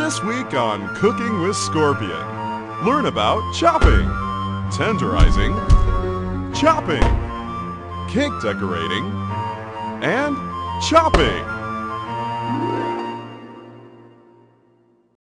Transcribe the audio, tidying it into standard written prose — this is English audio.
This week on Cooking with Scorpion, learn about chopping, tenderizing, chopping, cake decorating, and chopping.